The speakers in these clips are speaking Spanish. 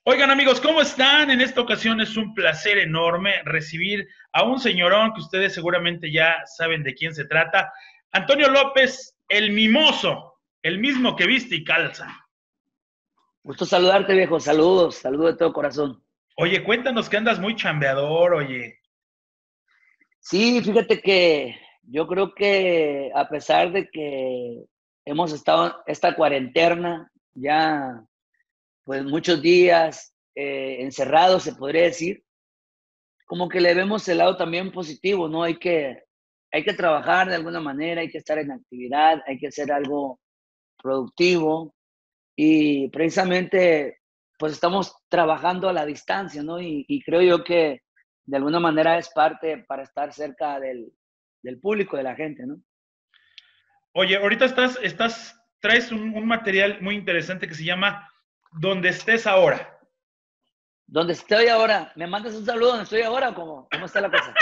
Oigan amigos, ¿cómo están? En esta ocasión es un placer enorme recibir a un señorón que ustedes seguramente ya saben de quién se trata. Antonio López, el mimoso, el mismo que viste y calza. Gusto saludarte, viejo. Saludos, saludos de todo corazón. Oye, cuéntanos que andas muy chambeador, oye. Sí, fíjate que yo creo que a pesar de que hemos estado esta cuarentena ya pues muchos días encerrados, se podría decir, como que le vemos el lado también positivo, ¿no? Hay que trabajar de alguna manera, hay que estar en actividad, hay que hacer algo productivo. Y precisamente, pues estamos trabajando a la distancia, ¿no? Y creo yo que de alguna manera es parte para estar cerca del público, de la gente, ¿no? Oye, ahorita traes un material muy interesante que se llama Donde estés ahora. Donde estoy ahora, ¿me mandas un saludo donde estoy ahora o cómo está la cosa?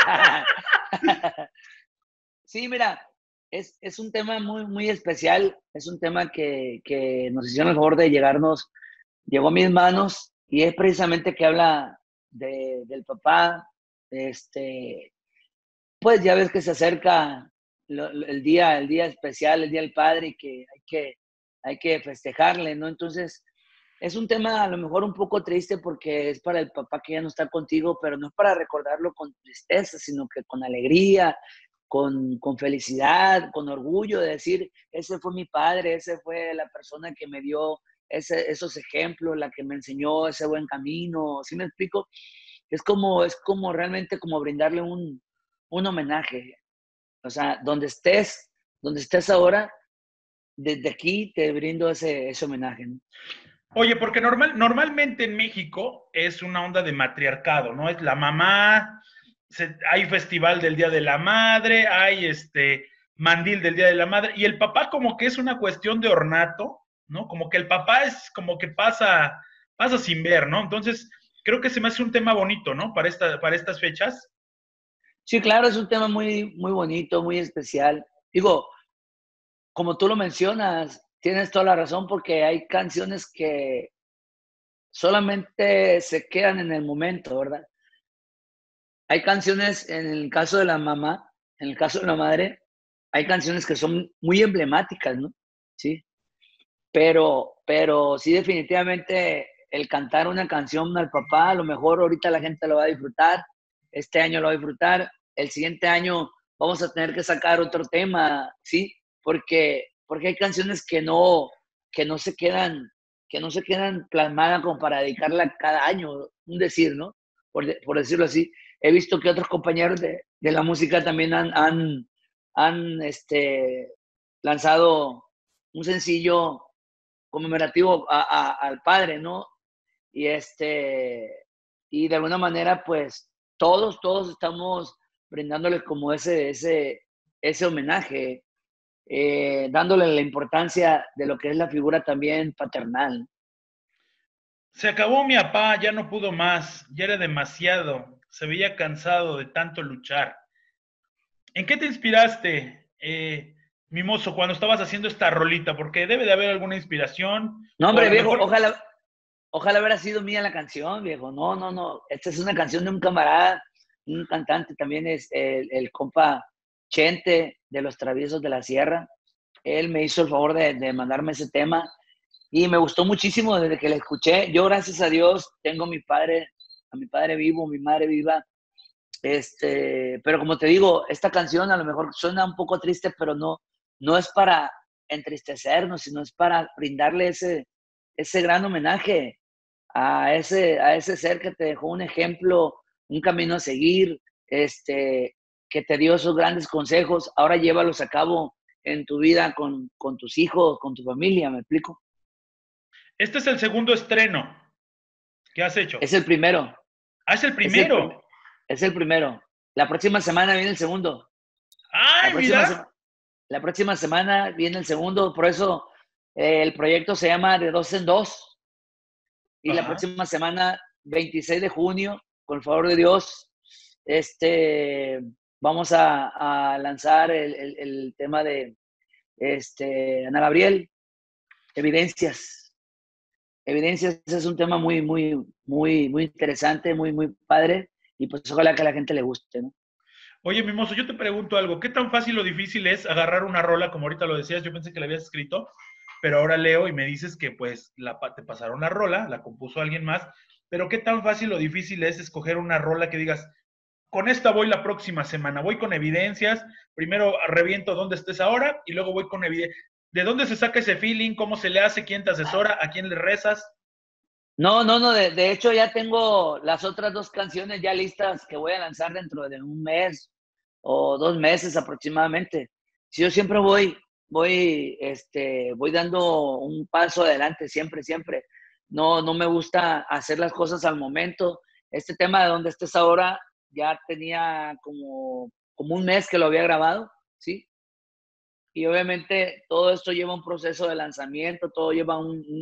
Sí, mira, es un tema muy, muy especial, es un tema que nos hicieron el favor de llegó a mis manos y es precisamente que habla del papá, este, pues ya ves que se acerca el día especial, el día del padre y que hay que festejarle, ¿no? Entonces, es un tema a lo mejor un poco triste porque es para el papá que ya no está contigo, pero no es para recordarlo con tristeza, sino que con alegría, con felicidad, con orgullo de decir, ese fue mi padre, ese fue la persona que me dio esos ejemplos, la que me enseñó ese buen camino, ¿sí me explico? Es como realmente como brindarle un homenaje. O sea, donde estés ahora, desde aquí te brindo ese homenaje, ¿no? Oye, porque normalmente en México es una onda de matriarcado, ¿no? Es la mamá, hay festival del Día de la Madre, hay mandil del Día de la Madre, y el papá como que es una cuestión de ornato, ¿no? Como que el papá es como que pasa sin ver, ¿no? Entonces, creo que se me hace un tema bonito, ¿no? Para estas fechas. Sí, claro, es un tema muy, muy bonito, muy especial. Digo, como tú lo mencionas, tienes toda la razón porque hay canciones que solamente se quedan en el momento, ¿verdad? Hay canciones, en el caso de la mamá, en el caso de la madre, hay canciones que son muy emblemáticas, ¿no? Sí. Pero sí, definitivamente el cantar una canción al papá, a lo mejor ahorita la gente lo va a disfrutar, este año lo va a disfrutar, el siguiente año vamos a tener que sacar otro tema, ¿sí? Porque hay canciones que no se quedan, que no se quedan plasmadas como para dedicarla cada año, un decir, ¿no? Por decirlo así. He visto que otros compañeros de la música también han lanzado un sencillo conmemorativo al padre, ¿no? Y y de alguna manera, pues, todos estamos brindándoles como ese homenaje, dándole la importancia de lo que es la figura también paternal. Se acabó mi papá, ya no pudo más, ya era demasiado, se veía cansado de tanto luchar. ¿En qué te inspiraste, Mimoso, cuando estabas haciendo esta rolita? Porque debe de haber alguna inspiración, No, o a hombre, lo viejo, mejor, ojalá hubiera sido mía la canción, viejo. No, no, no. Esta es una canción de un camarada, un cantante, también es el compa Chente de los Traviesos de la Sierra. Él me hizo el favor de mandarme ese tema y me gustó muchísimo desde que la escuché. Yo, gracias a Dios, tengo a mi padre vivo, mi madre viva. Pero como te digo, esta canción a lo mejor suena un poco triste, pero no es para entristecernos, sino es para brindarle ese gran homenaje a ese ser que te dejó un ejemplo, un camino a seguir, que te dio esos grandes consejos. Ahora llévalos a cabo en tu vida con tus hijos, con tu familia, ¿me explico? este es el segundo estreno que has hecho. Es el primero, Ah, es el es el, primero. es el primero. La próxima semana viene el segundo. La Ay, próxima, mira. se- la próxima semana viene el segundo, por eso el proyecto se llama De Dos en Dos. Y la Ajá. próxima semana, 26 de junio, con el favor de Dios, vamos a lanzar el tema de Ana Gabriel, Evidencias. Evidencias es un tema muy interesante, muy padre, y pues ojalá que a la gente le guste, ¿no? Oye, Mimoso, yo te pregunto algo. ¿Qué tan fácil o difícil es agarrar una rola, como ahorita lo decías? Yo pensé que la habías escrito, pero ahora leo y me dices que pues te pasaron la rola, la compuso alguien más, pero ¿qué tan fácil o difícil es escoger una rola que digas, con esta voy la próxima semana, voy con evidencias, primero reviento dónde estés ahora y luego voy con evidencias? ¿De dónde se saca ese feeling? ¿Cómo se le hace? ¿Quién te asesora? ¿A quién le rezas? No, de hecho ya tengo las otras 2 canciones ya listas que voy a lanzar dentro de un mes o 2 meses aproximadamente. Si yo siempre voy dando un paso adelante, siempre. No me gusta hacer las cosas al momento. Este tema de donde estés ahora ya tenía como un mes que lo había grabado, ¿sí? Y obviamente todo esto lleva un proceso de lanzamiento, todo lleva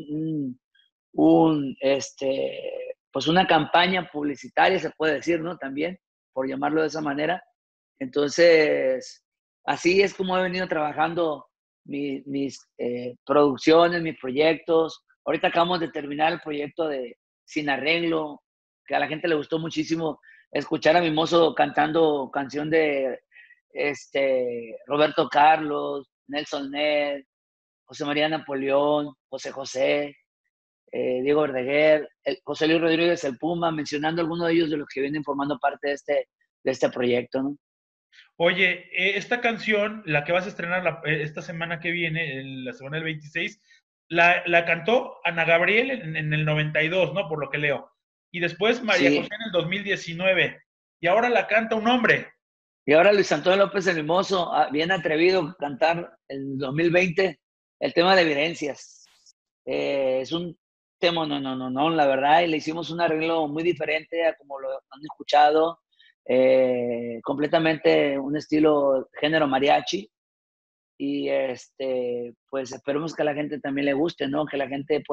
pues una campaña publicitaria, se puede decir, ¿no? También, por llamarlo de esa manera. Entonces, así es como he venido trabajando mis producciones, mis proyectos. Ahorita acabamos de terminar el proyecto de Sin Arreglo, que a la gente le gustó muchísimo escuchar a Mimoso cantando canción de Roberto Carlos, Nelson Ned, José María Napoleón, José José, Diego Verdaguer, José Luis Rodríguez el Puma, mencionando algunos de ellos de los que vienen formando parte de este proyecto, ¿no? Oye, esta canción, la que vas a estrenar esta semana que viene, la semana del 26, la cantó Ana Gabriel en el 92, ¿no? Por lo que leo. Y después María José Sí, en el 2019. Y ahora la canta un hombre. y ahora Luis Antonio López el Mimoso, bien atrevido a cantar en 2020 el tema de evidencias. Es un tema, no, la verdad, y le hicimos un arreglo muy diferente a como lo han escuchado, completamente un estilo género mariachi, y pues esperemos que a la gente también le guste, ¿no? Que la gente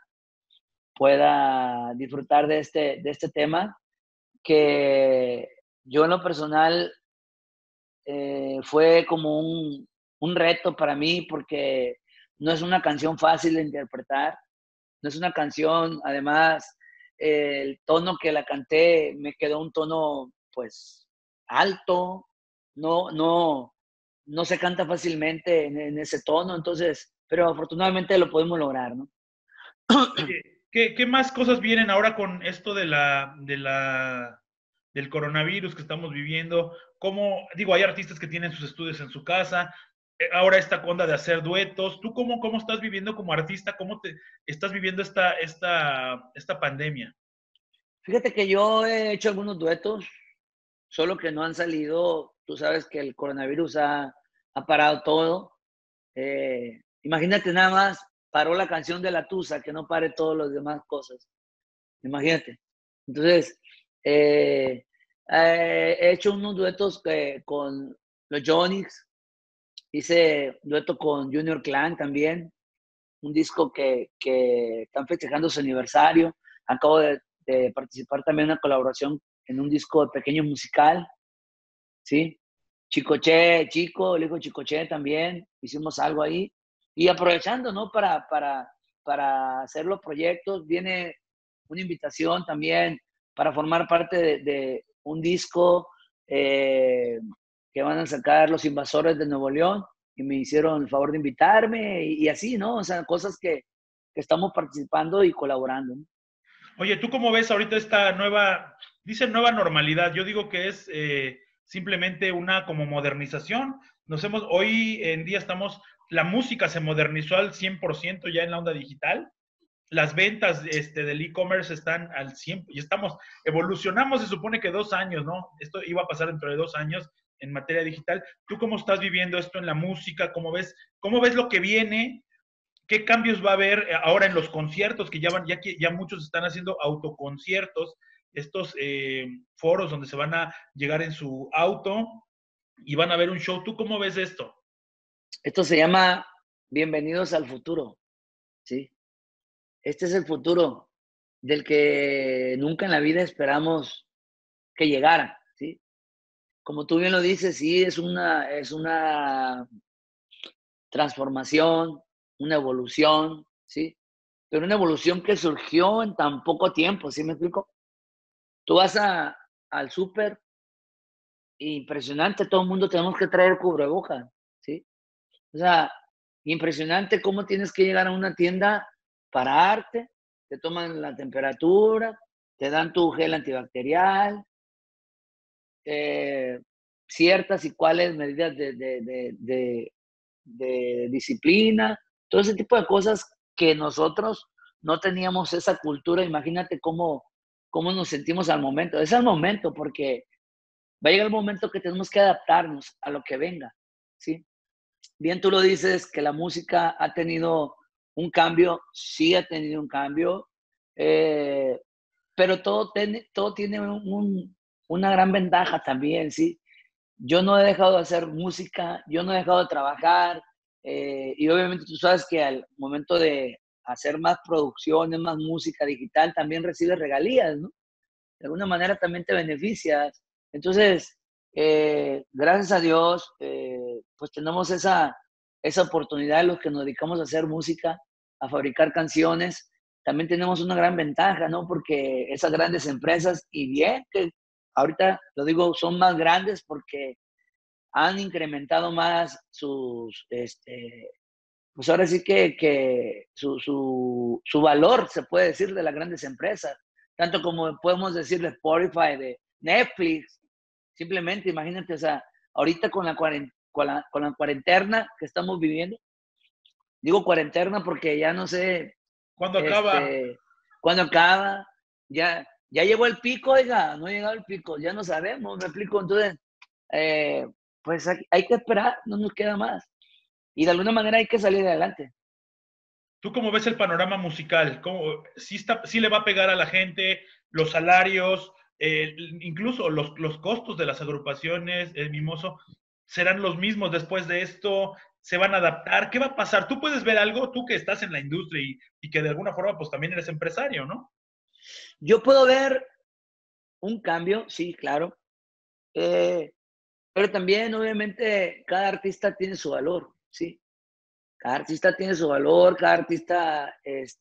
pueda disfrutar de este tema, que yo en lo personal fue como un reto para mí porque no es una canción fácil de interpretar, no es una canción, además, el tono que la canté me quedó un tono pues alto, no, no se canta fácilmente en ese tono, entonces, pero afortunadamente lo podemos lograr, ¿no? Oye, ¿qué más cosas vienen ahora con esto del coronavirus que estamos viviendo? ¿Cómo, digo, hay artistas que tienen sus estudios en su casa, ahora esta onda de hacer duetos? ¿Tú cómo estás viviendo como artista? ¿Cómo te estás viviendo esta pandemia? Fíjate que yo he hecho algunos duetos, solo que no han salido. Tú sabes que el coronavirus ha parado todo. Imagínate nada más, paró la canción de La Tusa, que no pare todas las demás cosas. Imagínate. Entonces, he hecho unos duetos con los Jonix, hice dueto con Junior Clan también, un disco que están festejando su aniversario. Acabo de participar también en una colaboración en un disco de pequeño musical, ¿sí? Chicoche, Chico, el hijo de Chicoche también, hicimos algo ahí. Y aprovechando, ¿no? Para hacer los proyectos, viene una invitación también para formar parte de un disco eh, que van a sacar Los Invasores de Nuevo León, y me hicieron el favor de invitarme y así, ¿no? O sea, cosas que estamos participando y colaborando, ¿no? Oye, ¿tú cómo ves ahorita esta dicen nueva normalidad? Yo digo que es simplemente una como modernización. Hoy en día la música se modernizó al 100% ya en la onda digital. Las ventas del e-commerce están al 100 y evolucionamos, se supone que 2 años, ¿no? Esto iba a pasar dentro de 2 años en materia digital. ¿Tú cómo estás viviendo esto en la música? Cómo ves lo que viene? ¿Qué cambios va a haber ahora en los conciertos que ya muchos están haciendo autoconciertos, estos foros donde se van a llegar en su auto y van a ver un show? ¿Tú cómo ves esto? Esto se llama Bienvenidos al Futuro, ¿sí? Este es el futuro del que nunca en la vida esperamos que llegara, ¿sí? Como tú bien lo dices, sí, es una transformación, una evolución, ¿sí? pero una evolución que surgió en tan poco tiempo, ¿sí me explico? Tú vas al súper, impresionante, todo el mundo tenemos que traer cubrebocas, ¿sí? O sea, impresionante cómo tienes que llegar a una tienda, pararte, te toman la temperatura, te dan tu gel antibacterial, eh, ciertas y cuáles medidas de disciplina, todo ese tipo de cosas que nosotros no teníamos esa cultura. Imagínate cómo nos sentimos al momento. Es al momento, porque va a llegar el momento que tenemos que adaptarnos a lo que venga, ¿sí? Bien, tú lo dices que la música ha tenido un cambio, sí ha tenido un cambio, eh, pero todo tiene una gran ventaja también, ¿sí? Yo no he dejado de hacer música, yo no he dejado de trabajar, y obviamente tú sabes que al momento de hacer más producciones, más música digital, también recibes regalías, ¿no? De alguna manera también te beneficias. Entonces, gracias a Dios, pues tenemos esa oportunidad los que nos dedicamos a hacer música, a fabricar canciones. También tenemos una gran ventaja, ¿no? Porque esas grandes empresas, y bien que ahorita lo digo, son más grandes porque han incrementado más pues ahora sí que su valor, se puede decir, de las grandes empresas, tanto como podemos decir de Spotify, de Netflix, simplemente imagínate, o sea, ahorita con la cuarentena que estamos viviendo, digo cuarentena porque ya no sé, ¿Cuándo acaba? cuándo acaba, ya llegó el pico, oiga, no ha llegado el pico, ya no sabemos, me explico, entonces, eh, pues hay que esperar, no nos queda más, y de alguna manera hay que salir adelante. ¿Tú cómo ves el panorama musical? ¿Sí le va a pegar a la gente los salarios, incluso los costos de las agrupaciones, Mimoso, serán los mismos después de esto? ¿Se van a adaptar? ¿Qué va a pasar? Tú puedes ver algo, tú que estás en la industria y que de alguna forma pues también eres empresario, ¿no? Yo puedo ver un cambio, sí, claro, eh, pero también obviamente cada artista tiene su valor, ¿sí? Cada artista tiene su valor, cada artista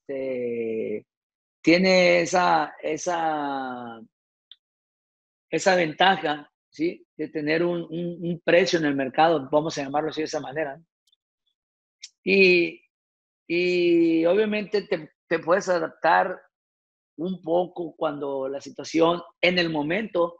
tiene esa ventaja, ¿sí? De tener un precio en el mercado, vamos a llamarlo así de esa manera. Y, y obviamente te puedes adaptar un poco cuando la situación en el momento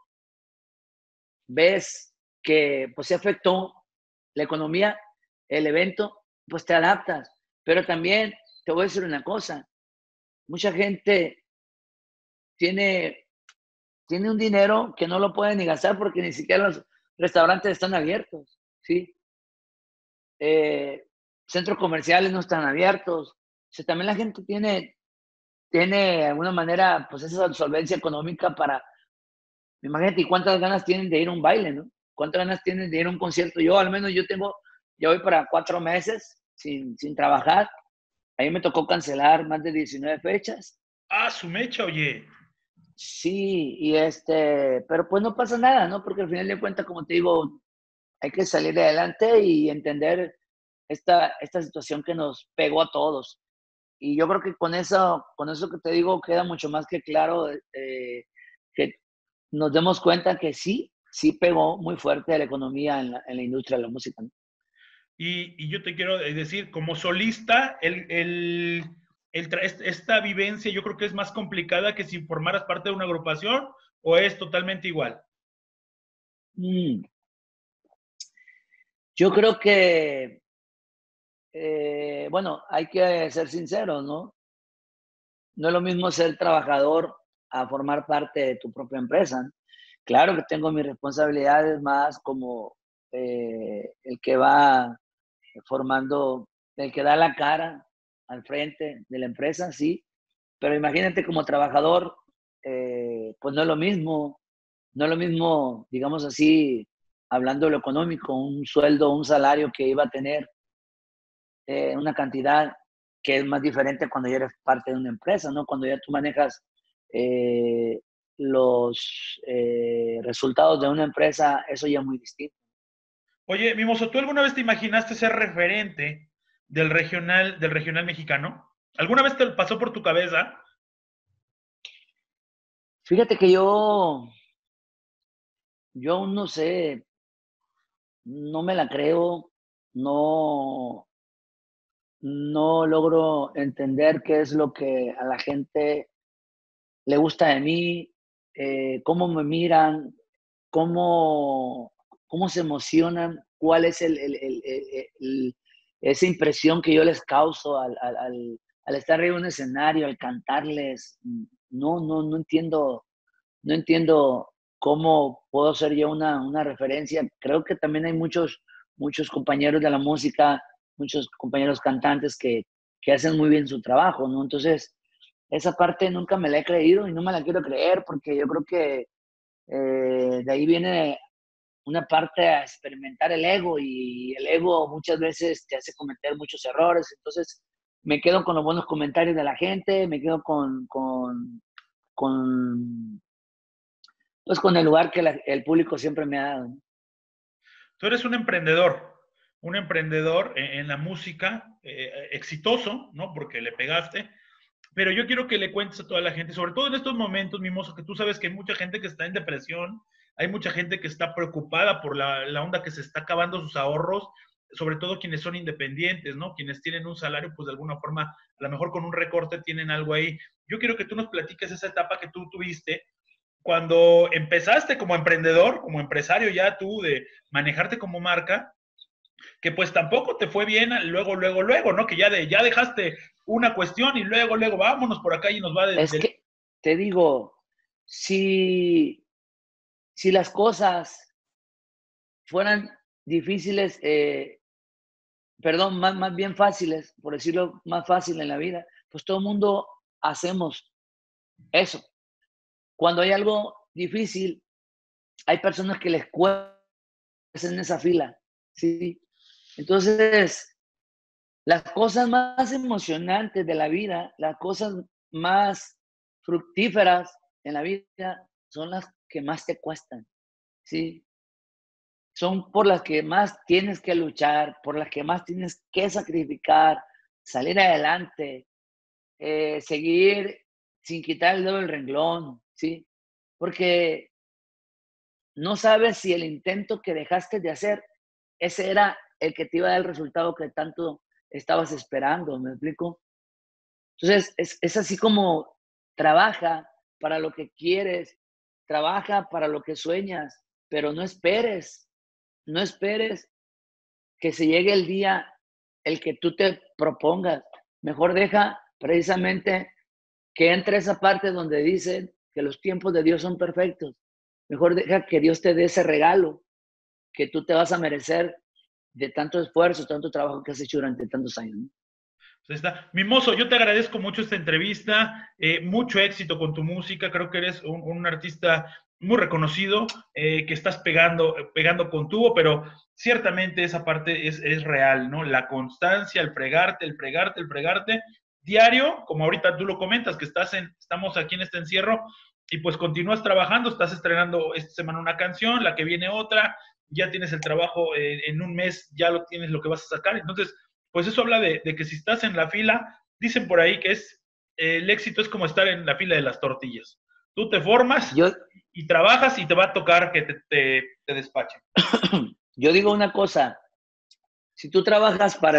ves que pues se afectó la economía, el evento, pues te adaptas. Pero también te voy a decir una cosa, mucha gente tiene, tiene un dinero que no lo puede ni gastar porque ni siquiera los restaurantes están abiertos, ¿sí? Eh, Centros comerciales no están abiertos. O sea, también la gente tiene de alguna manera pues esa solvencia económica para, imagínate, cuántas ganas tienen de ir a un baile, ¿no? ¿Cuántas ganas tienen de ir a un concierto? Yo, al menos yo tengo, ya voy para 4 meses sin trabajar. A mí me tocó cancelar más de 19 fechas. Ah, su mecha, oye. Sí, pero pues no pasa nada, ¿no? Porque al final de cuentas, como te digo, hay que salir adelante y entender esta situación que nos pegó a todos. Y yo creo que con eso que te digo, queda mucho más que claro, que nos demos cuenta que sí pegó muy fuerte a la economía en la industria de la música, ¿no? Y yo te quiero decir, como solista, esta vivencia yo creo que es más complicada que si formaras parte de una agrupación o es totalmente igual. Mm, yo creo que, bueno, hay que ser sinceros, ¿no? No es lo mismo ser trabajador a formar parte de tu propia empresa, ¿no? Claro que tengo mis responsabilidades más como el que va formando, el que da la cara al frente de la empresa, sí, pero imagínate como trabajador, pues no es lo mismo, no es lo mismo, digamos así, hablando de lo económico, un sueldo, un salario que iba a tener, una cantidad que es más diferente cuando ya eres parte de una empresa, ¿no? Cuando ya tú manejas eh, los resultados de una empresa, eso ya es muy distinto. Oye, Mimoso, ¿tú alguna vez te imaginaste ser referente del regional mexicano? ¿Alguna vez te pasó por tu cabeza? Fíjate que yo aún no sé, no me la creo, no, no logro entender qué es lo que a la gente le gusta de mí, cómo me miran, cómo, cómo se emocionan, cuál es esa impresión que yo les causo al estar arriba de un escenario, al cantarles. No entiendo, no entiendo cómo puedo ser yo una referencia. Creo que también hay muchos compañeros de la música, muchos compañeros cantantes que hacen muy bien su trabajo, ¿no? Entonces, esa parte nunca me la he creído y no me la quiero creer porque yo creo que de ahí viene una parte a experimentar el ego y el ego muchas veces te hace cometer muchos errores. Entonces, me quedo con los buenos comentarios de la gente, me quedo con, pues, con el lugar que el público siempre me ha dado, ¿no? Tú eres un emprendedor en la música, exitoso, ¿no? Porque le pegaste, pero yo quiero que le cuentes a toda la gente, sobre todo en estos momentos, Mimoso, que tú sabes que hay mucha gente que está en depresión, hay mucha gente que está preocupada por la onda que se está acabando sus ahorros, sobre todo quienes son independientes, ¿no? Quienes tienen un salario, pues de alguna forma, a lo mejor con un recorte tienen algo ahí. Yo quiero que tú nos platiques esa etapa que tú tuviste cuando empezaste como emprendedor, como empresario ya tú de manejarte como marca, que pues tampoco te fue bien luego, ¿no? Que ya dejaste una cuestión y luego, vámonos por acá y nos va Es que, te digo, si, si las cosas fueran difíciles, perdón, más bien fáciles, por decirlo más fácil en la vida, pues todo el mundo hacemos eso. Cuando hay algo difícil, hay personas que les cuesta en esa fila, ¿sí? Entonces, las cosas más emocionantes de la vida, las cosas más fructíferas en la vida son las que más te cuestan, ¿sí? Son por las que más tienes que luchar, por las que más tienes que sacrificar, salir adelante, seguir sin quitar el dedo del renglón, ¿sí? Porque no sabes si el intento que dejaste de hacer, ese era el que te iba a dar el resultado que tanto estabas esperando, ¿me explico? Entonces, es así como trabaja para lo que quieres, trabaja para lo que sueñas, pero no esperes que se llegue el día el que tú te propongas. Mejor deja precisamente que entre esa parte donde dicen que los tiempos de Dios son perfectos. Mejor deja que Dios te dé ese regalo que tú te vas a merecer de tanto esfuerzo, tanto trabajo que has hecho durante tantos años, ¿no? Pues está. Mimoso, yo te agradezco mucho esta entrevista, mucho éxito con tu música, creo que eres un artista muy reconocido, que estás pegando con tubo, pero ciertamente esa parte es real, ¿no? La constancia, el fregarte, diario, como ahorita tú lo comentas, que estamos aquí en este encierro, y pues continúas trabajando, estás estrenando esta semana una canción, la que viene otra, ya tienes el trabajo, en un mes ya lo tienes lo que vas a sacar, entonces pues eso habla de que si estás en la fila, dicen por ahí que el éxito es como estar en la fila de las tortillas. Tú te formas Yo, y trabajas y te va a tocar que te despachen. yo digo una cosa, si tú trabajas para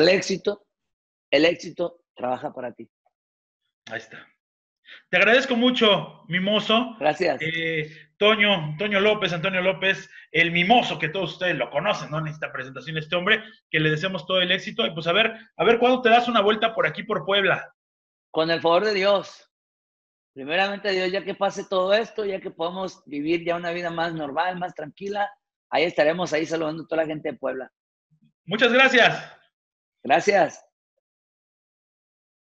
el éxito trabaja para ti. Ahí está. Te agradezco mucho, Mimoso. Gracias. Toño López, Antonio López, el Mimoso, que todos ustedes lo conocen, no necesita presentación este hombre, que le deseamos todo el éxito. Y pues a ver cuándo te das una vuelta por aquí, por Puebla. Con el favor de Dios, primeramente Dios, ya que pase todo esto, ya que podamos vivir ya una vida más normal, más tranquila, ahí estaremos ahí saludando a toda la gente de Puebla. Muchas gracias. Gracias.